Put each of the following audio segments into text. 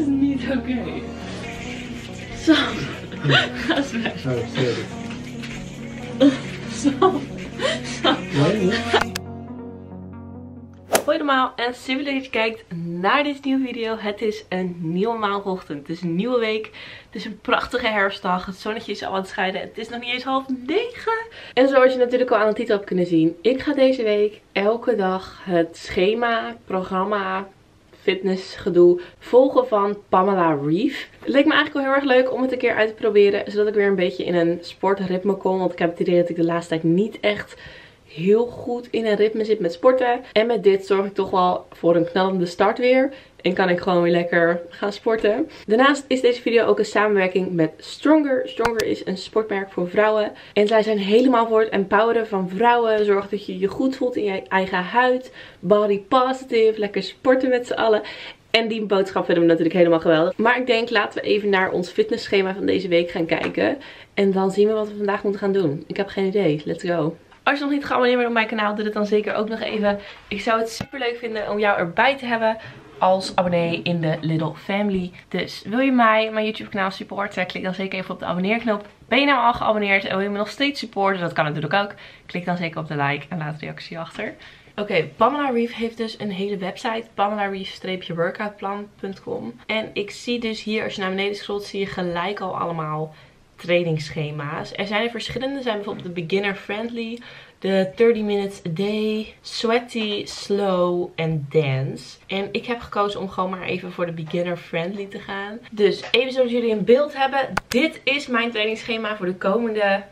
is niet oké. Sam. Ga eens weg. Oh, sorry. Sam. Hoi allemaal en super leuk dat je kijkt naar deze nieuwe video. Het is een nieuwe maandagochtend. Het is een nieuwe week. Het is een prachtige herfstdag. Het zonnetje is al aan het schijnen. Het is nog niet eens 8:30. En zoals je natuurlijk al aan de titel hebt kunnen zien. Ik ga deze week elke dag het schema, programma, fitnessgedoe volgen van Pamela Reif. Het leek me eigenlijk wel heel erg leuk om het een keer uit te proberen. Zodat ik weer een beetje in een sportritme kom. Want ik heb het idee dat ik de laatste tijd niet echt heel goed in een ritme zit met sporten. En met dit zorg ik toch wel voor een knallende start weer. En kan ik gewoon weer lekker gaan sporten. Daarnaast is deze video ook een samenwerking met Stronger. Stronger is een sportmerk voor vrouwen. En zij zijn helemaal voor het empoweren van vrouwen. Zorg dat je je goed voelt in je eigen huid. Body positive. Lekker sporten met z'n allen. En die boodschap vinden we natuurlijk helemaal geweldig. Maar ik denk, laten we even naar ons fitnessschema van deze week gaan kijken. En dan zien we wat we vandaag moeten gaan doen. Ik heb geen idee. Let's go. Als je nog niet geabonneerd bent op mijn kanaal, doe het dan zeker ook nog even. Ik zou het super leuk vinden om jou erbij te hebben als abonnee in de Little Family. Dus wil je mijn YouTube kanaal supporten, klik dan zeker even op de abonneerknop. Ben je nou al geabonneerd en wil je me nog steeds supporten, dat kan natuurlijk ook. Klik dan zeker op de like en laat een reactie achter. Oké, Pamela Reif heeft dus een hele website, pamelareif-workoutplan.com. En ik zie dus hier, als je naar beneden scrolt, zie je gelijk al allemaal trainingsschema's. Er zijn er verschillende. Er zijn bijvoorbeeld de beginner friendly, de 30 minutes a day, sweaty, slow en dance. En ik heb gekozen om gewoon maar even voor de beginner friendly te gaan. Dus even zodat jullie een beeld hebben. Dit is mijn trainingsschema voor de komende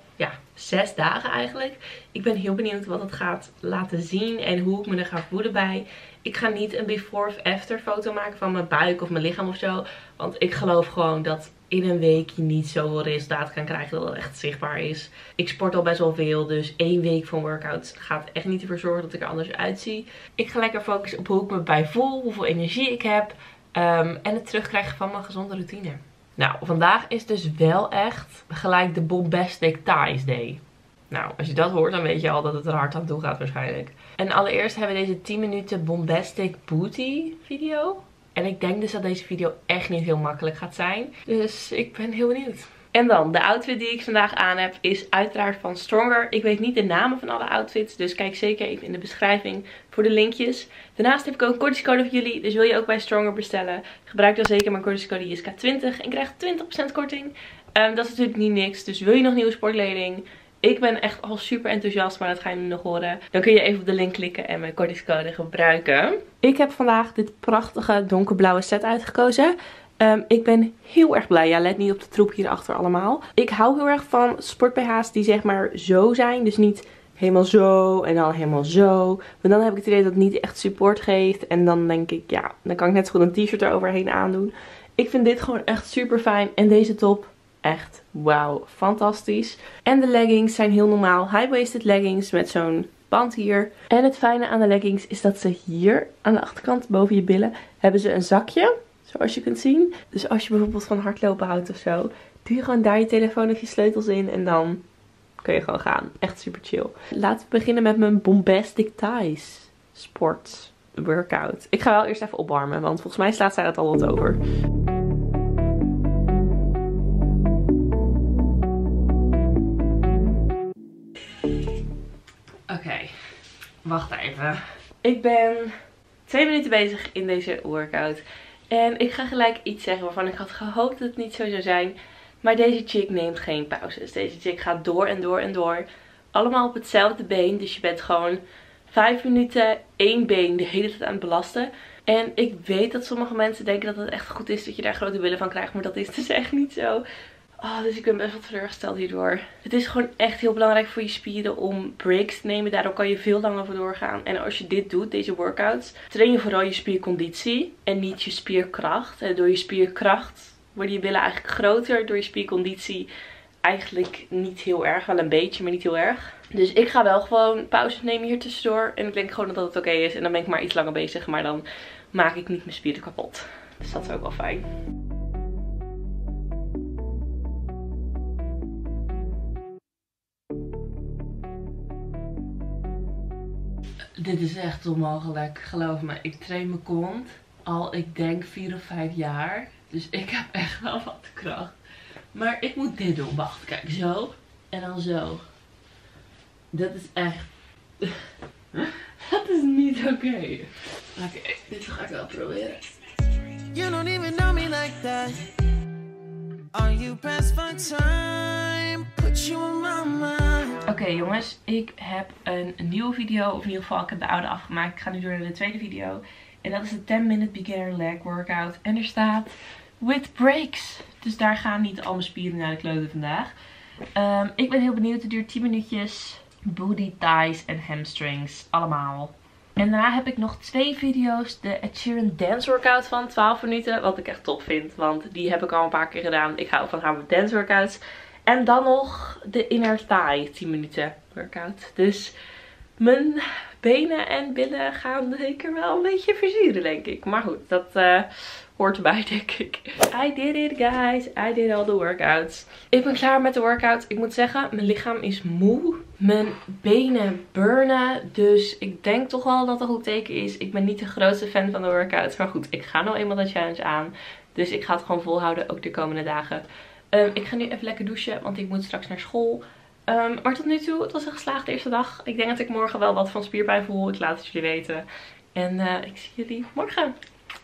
6 dagen eigenlijk. Ik ben heel benieuwd wat het gaat laten zien en hoe ik me er ga voelen bij. Ik ga niet een before of after foto maken van mijn buik of mijn lichaam of zo. Want ik geloof gewoon dat in een week je niet zoveel resultaat kan krijgen dat het echt zichtbaar is. Ik sport al best wel veel, dus 1 week van workouts gaat echt niet ervoor zorgen dat ik er anders uitzie. Ik ga lekker focussen op hoe ik me bij voel, hoeveel energie ik heb en het terugkrijgen van mijn gezonde routine. Nou, vandaag is dus wel echt gelijk de Bombastic Thighs Day. Nou, als je dat hoort, dan weet je al dat het er hard aan toe gaat waarschijnlijk. En allereerst hebben we deze 10 minuten Bombastic Booty video. En ik denk dus dat deze video echt niet heel makkelijk gaat zijn. Dus ik ben heel benieuwd. En dan, de outfit die ik vandaag aan heb is uiteraard van Stronger. Ik weet niet de namen van alle outfits, dus kijk zeker even in de beschrijving voor de linkjes. Daarnaast heb ik ook een kortingscode voor jullie, dus wil je ook bij Stronger bestellen, gebruik dan zeker mijn kortingscode JSK20 en krijg 20% korting. Dat is natuurlijk niet niks, dus wil je nog nieuwe sportkleding? Ik ben echt al super enthousiast, maar dat ga je nu nog horen. Dan kun je even op de link klikken en mijn kortingscode gebruiken. Ik heb vandaag dit prachtige donkerblauwe set uitgekozen. Ik ben heel erg blij. Ja, let niet op de troep hierachter allemaal. Ik hou heel erg van sport-BH's die zeg maar zo zijn. Dus niet helemaal zo en dan helemaal zo. Maar dan heb ik het idee dat het niet echt support geeft. En dan denk ik, ja, dan kan ik net zo goed een t-shirt eroverheen aandoen. Ik vind dit gewoon echt super fijn. En deze top, echt wauw, fantastisch. En de leggings zijn heel normaal. High-waisted leggings met zo'n band hier. En het fijne aan de leggings is dat ze hier aan de achterkant boven je billen hebben ze een zakje. Zoals je kunt zien. Dus als je bijvoorbeeld van hardlopen houdt of zo, doe je gewoon daar je telefoon of je sleutels in en dan kun je gewoon gaan. Echt super chill. Laten we beginnen met mijn Bombastic Thighs sport workout. Ik ga wel eerst even opwarmen, want volgens mij slaat zij dat al wat over. Oké, wacht even. Ik ben 2 minuten bezig in deze workout. En ik ga gelijk iets zeggen waarvan ik had gehoopt dat het niet zo zou zijn. Maar deze chick neemt geen pauzes. Deze chick gaat door en door en door. Allemaal op hetzelfde been. Dus je bent gewoon 5 minuten 1 been de hele tijd aan het belasten. En ik weet dat sommige mensen denken dat het echt goed is dat je daar grote billen van krijgt. Maar dat is dus echt niet zo. Oh, dus ik ben best wel teleurgesteld hierdoor. Het is gewoon echt heel belangrijk voor je spieren om breaks te nemen. Daardoor kan je veel langer voor doorgaan. En als je dit doet, deze workouts, train je vooral je spierconditie en niet je spierkracht. En door je spierkracht worden je billen eigenlijk groter. Door je spierconditie eigenlijk niet heel erg. Wel een beetje, maar niet heel erg. Dus ik ga wel gewoon pauzes nemen hier tussendoor. En ik denk gewoon dat het oké is. En dan ben ik maar iets langer bezig. Maar dan maak ik niet mijn spieren kapot. Dus dat is ook wel fijn. Dit is echt onmogelijk, geloof me. Ik train mijn kont al, ik denk 4 of 5 jaar. Dus ik heb echt wel wat kracht. Maar ik moet dit doen. Wacht, kijk, zo. En dan zo. Dat is echt... Dat is niet oké. Oké, dit ga ik wel proberen. You don't even know me like that. Are you pressed for time? Put you on my mind. Oké, jongens, ik heb een nieuwe video. Of in ieder geval, ik heb de oude afgemaakt. Ik ga nu door naar de tweede video. En dat is de 10-minute beginner leg workout. En er staat with breaks. Dus daar gaan niet al mijn spieren naar de kloten vandaag. Ik ben heel benieuwd. Het duurt 10 minuutjes. Booty, thighs en hamstrings. Allemaal. En daarna heb ik nog 2 video's. De Ed Sheeran dance workout van 12 minuten. Wat ik echt top vind. Want die heb ik al een paar keer gedaan. Ik hou van haar dance workouts. En dan nog de inner thigh 10 minuten workout. Dus mijn benen en billen gaan zeker wel een beetje verzuren, denk ik. Maar goed, dat hoort erbij, denk ik. I did it, guys. I did all the workouts. Ik ben klaar met de workout. Ik moet zeggen, mijn lichaam is moe. Mijn benen burnen. Dus ik denk toch wel dat dat een goed teken is. Ik ben niet de grootste fan van de workouts. Maar goed, ik ga nou eenmaal de challenge aan. Dus ik ga het gewoon volhouden, ook de komende dagen. Ik ga nu even lekker douchen, want ik moet straks naar school. Maar tot nu toe, het was een geslaagde eerste dag. Ik denk dat ik morgen wel wat van spierpijn voel. Ik laat het jullie weten. En ik zie jullie morgen.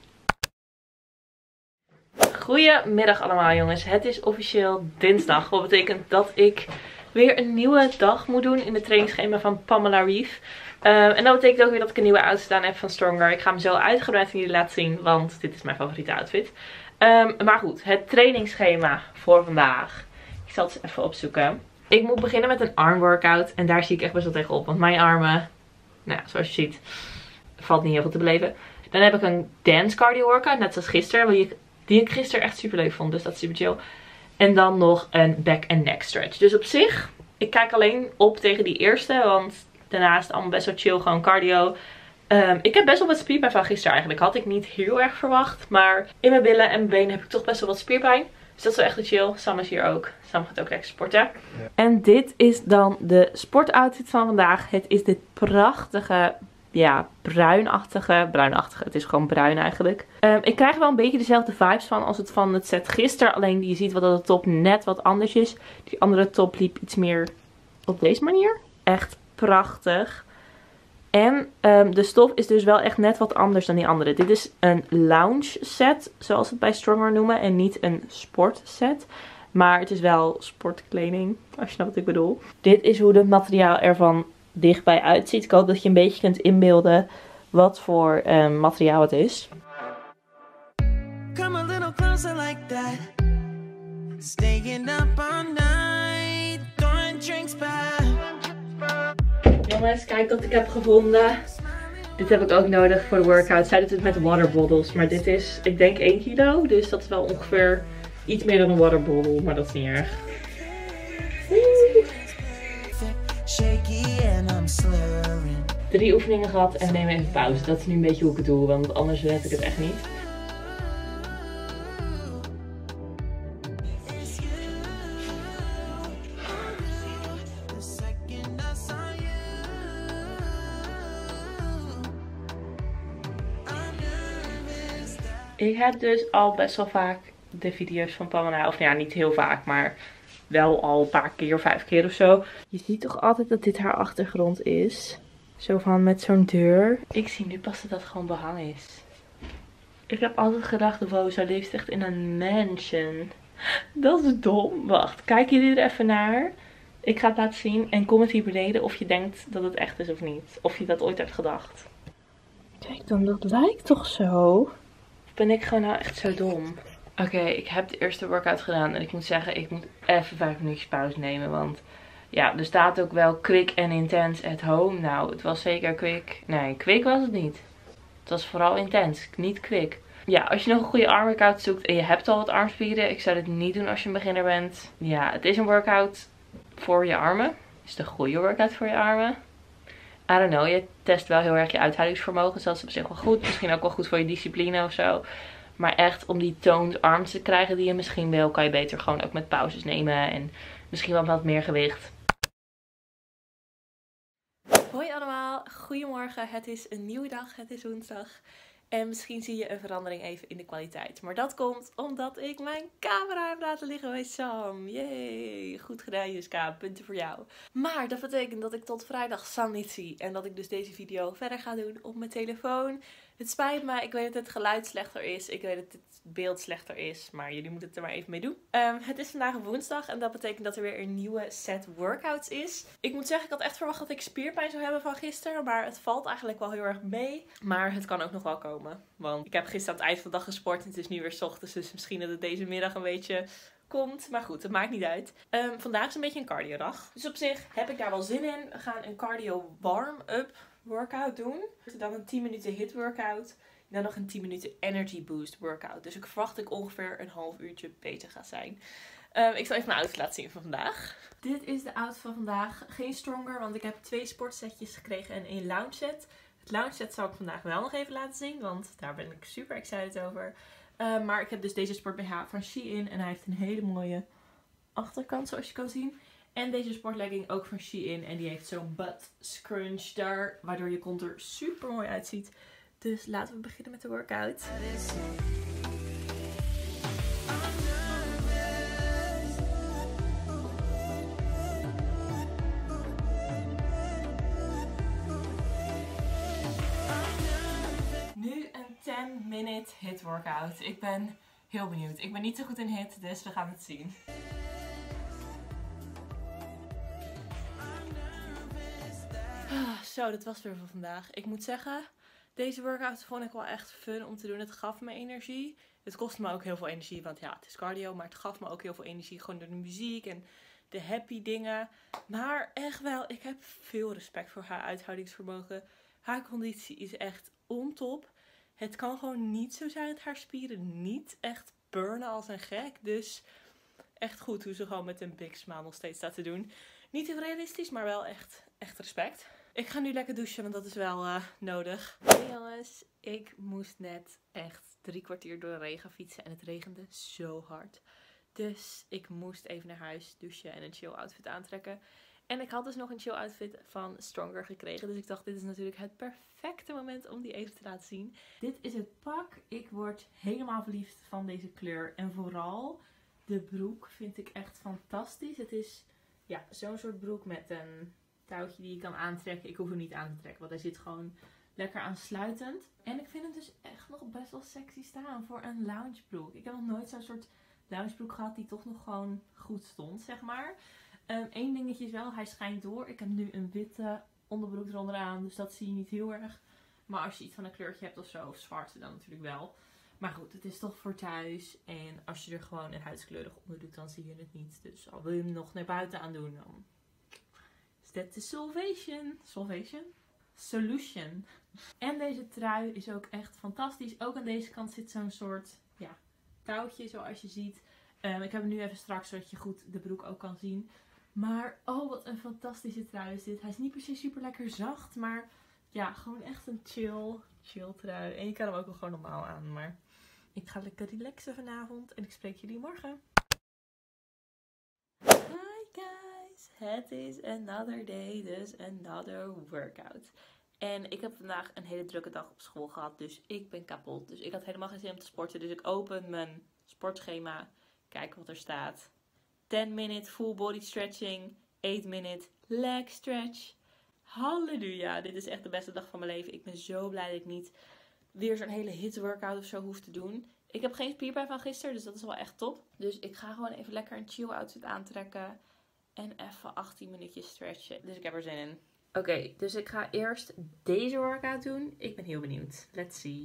Goedemiddag allemaal, jongens. Het is officieel dinsdag. Wat betekent dat ik weer een nieuwe dag moet doen in het trainingsschema van Pamela Reif. En dat betekent ook weer dat ik een nieuwe outfit aan heb van Stronger. Ik ga hem zo uitgebreid aan jullie laten zien, want dit is mijn favoriete outfit. Maar goed, het trainingsschema voor vandaag. Ik zal het eens even opzoeken. Ik moet beginnen met een arm workout. En daar zie ik echt best wel tegen op. Want mijn armen, nou ja, zoals je ziet, valt niet heel veel te beleven. Dan heb ik een dance cardio workout, net zoals gisteren. Die ik gisteren echt super leuk vond. Dus dat is super chill. En dan nog een back and neck stretch. Dus op zich, ik kijk alleen op tegen die eerste. Want daarna is het allemaal best wel chill, gewoon cardio. Ik heb best wel wat spierpijn van gisteren eigenlijk. Had ik niet heel erg verwacht. Maar in mijn billen en mijn benen heb ik toch best wel wat spierpijn. Dus dat is wel echt chill. Sam is hier ook. Sam gaat ook lekker sporten. Ja. En dit is dan de sportoutfit van vandaag. Het is dit prachtige, ja, bruinachtige. Het is gewoon bruin eigenlijk. Ik krijg wel een beetje dezelfde vibes van als het van het set gisteren. Alleen je ziet wel dat de top net wat anders is. Die andere top liep iets meer op deze manier. Echt prachtig. En de stof is dus wel echt net wat anders dan die andere. Dit is een lounge set, zoals het bij Stronger noemen. En niet een sport set. Maar het is wel sportkleding, als je snapt wat ik bedoel. Dit is hoe het materiaal ervan dichtbij uitziet. Ik hoop dat je een beetje kunt inbeelden wat voor materiaal het is. Come a little closer like that. Staying up all night. Throwing drinks back. Jongens, kijk wat ik heb gevonden. Dit heb ik ook nodig voor de workout. Zij doet het met waterbottles. Maar dit is, ik denk 1 kilo. Dus dat is wel ongeveer iets meer dan een waterbottle. Maar dat is niet erg. 3 oefeningen gehad en neem even pauze. Dat is nu een beetje hoe ik het doe. Want anders red ik het echt niet. Ik heb dus al best wel vaak de video's van Pamela, of ja, niet heel vaak, maar wel al een paar keer, 5 keer of zo. Je ziet toch altijd dat dit haar achtergrond is. Zo van met zo'n deur. Ik zie nu pas dat dat gewoon behang is. Ik heb altijd gedacht, wow, zij leeft echt in een mansion. Dat is dom. Wacht, kijken jullie er even naar? Ik ga het laten zien en comment hier beneden of je denkt dat het echt is of niet. Of je dat ooit hebt gedacht. Kijk dan, dat lijkt toch zo? Ben ik gewoon nou echt zo dom? Oké, ik heb de eerste workout gedaan. En ik moet zeggen, ik moet even 5 minuutjes pauze nemen. Want ja, er staat ook wel quick en intense at home. Nou, het was zeker quick. Nee, quick was het niet. Het was vooral intens, niet quick. Ja, als je nog een goede armworkout zoekt en je hebt al wat armspieren. Ik zou dit niet doen als je een beginner bent. Ja, het is een workout voor je armen. Het is de goede workout voor je armen. I don't know, je test wel heel erg je uithoudingsvermogen. Dus dat is op zich wel goed. Misschien ook wel goed voor je discipline of zo. Maar echt om die toned arms te krijgen die je misschien wil, kan je beter gewoon ook met pauzes nemen. En misschien wel wat meer gewicht. Hoi allemaal, goedemorgen. Het is een nieuwe dag, het is woensdag. En misschien zie je een verandering even in de kwaliteit. Maar dat komt omdat ik mijn camera heb laten liggen bij Sam. Yay! Goed gedaan, Juska. Punten voor jou. Maar dat betekent dat ik tot vrijdag Sam niet zie. En dat ik dus deze video verder ga doen op mijn telefoon. Het spijt me. Ik weet dat het geluid slechter is. Ik weet dat het beeld slechter is. Maar jullie moeten het er maar even mee doen. Het is vandaag woensdag. En dat betekent dat er weer een nieuwe set workouts is. Ik moet zeggen, ik had echt verwacht dat ik spierpijn zou hebben van gisteren. Maar het valt eigenlijk wel heel erg mee. Maar het kan ook nog wel komen. Want ik heb gisteren aan het eind van de dag gesport. En het is nu weer 's ochtends. Dus misschien dat het deze middag een beetje komt. Maar goed, het maakt niet uit. Vandaag is een beetje een cardiodag. Dus op zich heb ik daar wel zin in. We gaan een cardio warm-up workout doen. Dan een 10 minuten hit workout. En dan nog een 10 minuten energy boost workout. Dus ik verwacht dat ik ongeveer een half uurtje bezig ga zijn. Ik zal even mijn outfit laten zien van vandaag. Dit is de outfit van vandaag. Geen stronger, want ik heb 2 sportsetjes gekregen en 1 lounge set. Het lounge set zal ik vandaag wel nog even laten zien, want daar ben ik super excited over. Maar ik heb dus deze sport BH van Shein en hij heeft een hele mooie achterkant zoals je kan zien. En deze sportlegging ook van Shein en die heeft zo'n butt scrunch daar, waardoor je kont er super mooi uitziet. Dus laten we beginnen met de workout. Nu een 10-minute hit workout. Ik ben heel benieuwd. Ik ben niet zo goed in hit, dus we gaan het zien. Zo, dat was weer voor vandaag. Ik moet zeggen, deze workout vond ik wel echt fun om te doen. Het gaf me energie. Het kostte me ook heel veel energie, want ja, het is cardio. Maar het gaf me ook heel veel energie, gewoon door de muziek en de happy dingen. Maar echt wel, ik heb veel respect voor haar uithoudingsvermogen. Haar conditie is echt on-top. Het kan gewoon niet zo zijn dat haar spieren niet echt burnen als een gek. Dus echt goed hoe ze gewoon met een big smile nog steeds staat te doen. Niet heel realistisch, maar wel echt respect. Ik ga nu lekker douchen, want dat is wel nodig. Hey jongens, ik moest net echt 3 kwartier door de regen fietsen en het regende zo hard. Dus ik moest even naar huis douchen en een chill outfit aantrekken. En ik had dus nog een chill outfit van Stronger gekregen. Dus ik dacht, dit is natuurlijk het perfecte moment om die even te laten zien. Dit is het pak. Ik word helemaal verliefd van deze kleur. En vooral de broek vind ik echt fantastisch. Het is ja, zo'n soort broek met een touwtje die je kan aantrekken. Ik hoef hem niet aan te trekken, want hij zit gewoon lekker aansluitend. En ik vind hem dus echt nog best wel sexy staan voor een loungebroek. Ik heb nog nooit zo'n soort loungebroek gehad die toch nog gewoon goed stond, zeg maar. Eén dingetje is wel, hij schijnt door. Ik heb nu een witte onderbroek eronder aan, dus dat zie je niet heel erg. Maar als je iets van een kleurtje hebt of zo, of zwarte dan natuurlijk wel. Maar goed, het is toch voor thuis. En als je er gewoon een huidskleurig onder doet, dan zie je het niet. Dus al wil je hem nog naar buiten aan doen, dan is dat de Solution. En deze trui is ook echt fantastisch. Ook aan deze kant zit zo'n soort touwtje, zoals je ziet. Ik heb hem nu even straks, zodat je goed de broek ook kan zien. Maar oh, wat een fantastische trui is dit. Hij is niet precies super lekker zacht, maar ja, gewoon echt een chill trui. En je kan hem ook wel gewoon normaal aan, maar ik ga lekker relaxen vanavond en ik spreek jullie morgen. Hi guys, het is another day, dus another workout. En ik heb vandaag een hele drukke dag op school gehad, dus ik ben kapot. Dus ik had helemaal geen zin om te sporten, dus ik open mijn sportschema, kijk wat er staat. 10 minute full body stretching, 8 minute leg stretch. Halleluja, dit is echt de beste dag van mijn leven. Ik ben zo blij dat ik niet weer zo'n hele hit workout of zo hoef te doen. Ik heb geen spierpijn van gisteren, dus dat is wel echt top. Dus ik ga gewoon even lekker een chill outfit aantrekken. En even 18 minuutjes stretchen. Dus ik heb er zin in. Oké, dus ik ga eerst deze workout doen. Ik ben heel benieuwd. Let's see.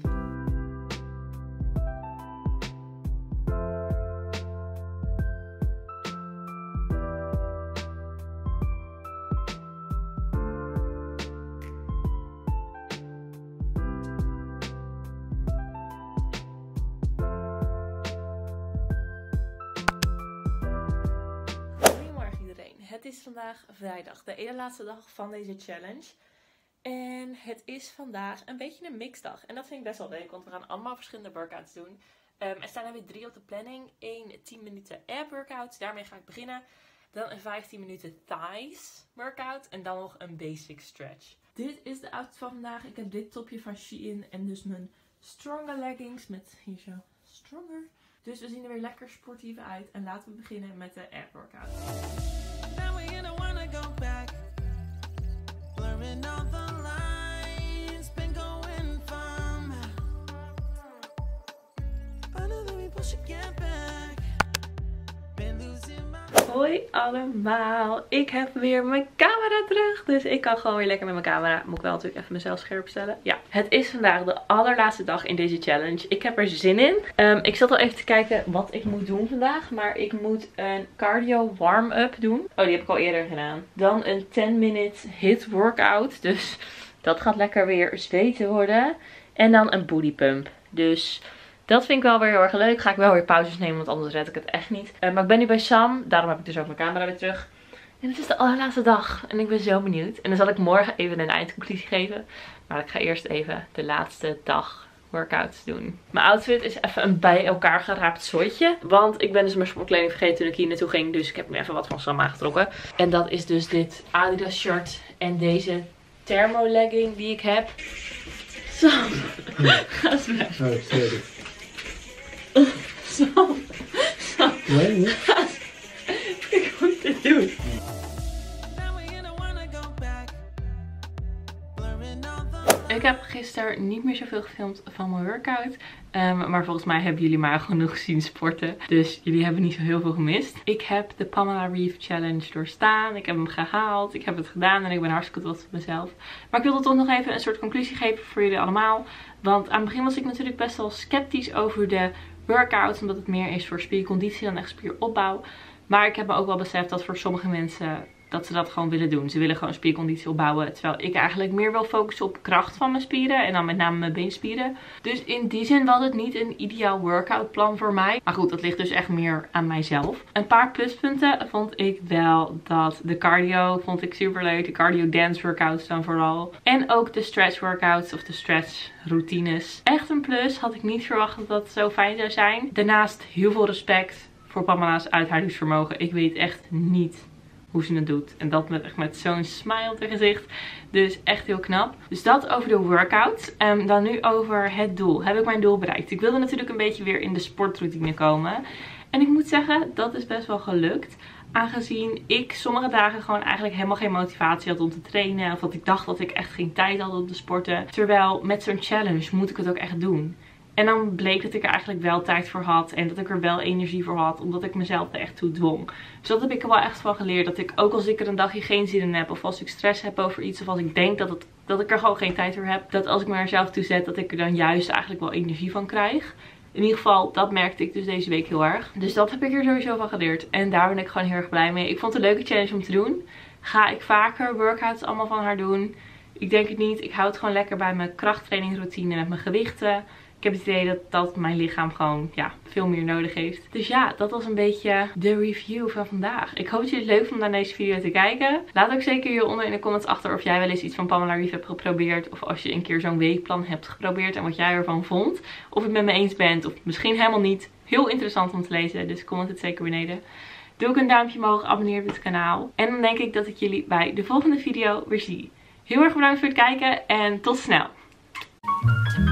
Het is vandaag vrijdag, de ene laatste dag van deze challenge. En het is vandaag een beetje een mixdag. En dat vind ik best wel leuk, want we gaan allemaal verschillende workouts doen. Er staan er weer 3 op de planning. 1 10 minuten ab workout, daarmee ga ik beginnen. Dan een 15 minuten thighs workout en dan nog een basic stretch. Dit is de outfit van vandaag. Ik heb dit topje van Shein en dus mijn Stronger leggings met hier zo stronger. Dus we zien er weer lekker sportief uit. En laten we beginnen met de ab workout. Hoi allemaal, ik heb weer mijn camera terug, dus ik kan gewoon weer lekker met mijn camera. Moet ik wel natuurlijk even mezelf scherp stellen. Ja, het is vandaag de allerlaatste dag in deze challenge. Ik heb er zin in. Ik zat al even te kijken wat ik moet doen vandaag, maar ik moet een cardio warm-up doen. Oh, die heb ik al eerder gedaan. Dan een 10-minute HIIT workout, dus dat gaat lekker weer zweten worden. En dan een booty pump, dus... dat vind ik wel weer heel erg leuk. Ga ik wel weer pauzes nemen, want anders red ik het echt niet. Maar ik ben nu bij Sam. Daarom heb ik dus ook mijn camera weer terug. En het is de allerlaatste dag. En ik ben zo benieuwd. En dan zal ik morgen even een eindconclusie geven. Maar ik ga eerst even de laatste dag workouts doen. Mijn outfit is even een bij elkaar geraapt soortje. Want ik ben dus mijn sportkleding vergeten toen ik hier naartoe ging. Dus ik heb me even wat van Sam aangetrokken. En dat is dus dit Adidas shirt. En deze thermo legging die ik heb. Sam. Ga eens weg. Oh, sorry. Sam. Nee. Ik moet dit doen. Ik heb gisteren niet meer zoveel gefilmd van mijn workout. Maar volgens mij hebben jullie maar genoeg gezien sporten. Dus jullie hebben niet zo heel veel gemist. Ik heb de Pamela Reif Challenge doorstaan. Ik heb hem gehaald. Ik heb het gedaan en ik ben hartstikke trots op mezelf. Maar ik wilde toch nog even een soort conclusie geven voor jullie allemaal. Want aan het begin was ik natuurlijk best wel sceptisch over de workouts. Omdat het meer is voor spierconditie dan echt spieropbouw. Maar ik heb me ook wel beseft dat voor sommige mensen... dat ze dat gewoon willen doen. Ze willen gewoon spierconditie opbouwen. Terwijl ik eigenlijk meer wil focussen op kracht van mijn spieren. En dan met name mijn beenspieren. Dus in die zin was het niet een ideaal workout plan voor mij. Maar goed, dat ligt dus echt meer aan mijzelf. Een paar pluspunten vond ik wel dat de cardio vond ik super leuk. De cardio dance workouts dan vooral. En ook de stretch workouts of de stretch routines. Echt een plus. Had ik niet verwacht dat dat zo fijn zou zijn. Daarnaast heel veel respect voor Pamela's uithoudingsvermogen. Ik weet echt niet hoe ze het doet. En dat met zo'n smile op haar gezicht. Dus echt heel knap. Dus dat over de workout. Dan nu over het doel. Heb ik mijn doel bereikt? Ik wilde natuurlijk een beetje weer in de sportroutine komen. En ik moet zeggen, dat is best wel gelukt. Aangezien ik sommige dagen gewoon eigenlijk helemaal geen motivatie had om te trainen. Of dat ik dacht dat ik echt geen tijd had om te sporten. Terwijl met zo'n challenge moet ik het ook echt doen. En dan bleek dat ik er eigenlijk wel tijd voor had. En dat ik er wel energie voor had. Omdat ik mezelf er echt toe dwong. Dus dat heb ik er wel echt van geleerd. Dat ik ook als ik er een dagje geen zin in heb. Of als ik stress heb over iets. Of als ik denk dat ik er gewoon geen tijd voor heb. Dat als ik mezelf toe zet. Dat ik er dan juist eigenlijk wel energie van krijg. In ieder geval, dat merkte ik dus deze week heel erg. Dus dat heb ik er sowieso van geleerd. En daar ben ik gewoon heel erg blij mee. Ik vond het een leuke challenge om te doen. Ga ik vaker workouts allemaal van haar doen? Ik denk het niet. Ik hou het gewoon lekker bij mijn krachttrainingroutine met mijn gewichten. Ik heb het idee dat mijn lichaam gewoon veel meer nodig heeft. Dus ja, dat was een beetje de review van vandaag. Ik hoop dat jullie het leuk vonden aan deze video te kijken. Laat ook zeker hieronder in de comments achter of jij wel eens iets van Pamela Reif hebt geprobeerd. Of als je een keer zo'n weekplan hebt geprobeerd en wat jij ervan vond. Of het met me eens bent of misschien helemaal niet. Heel interessant om te lezen, dus comment het zeker beneden. Doe ook een duimpje omhoog, abonneer op het kanaal. En dan denk ik dat ik jullie bij de volgende video weer zie. Heel erg bedankt voor het kijken en tot snel.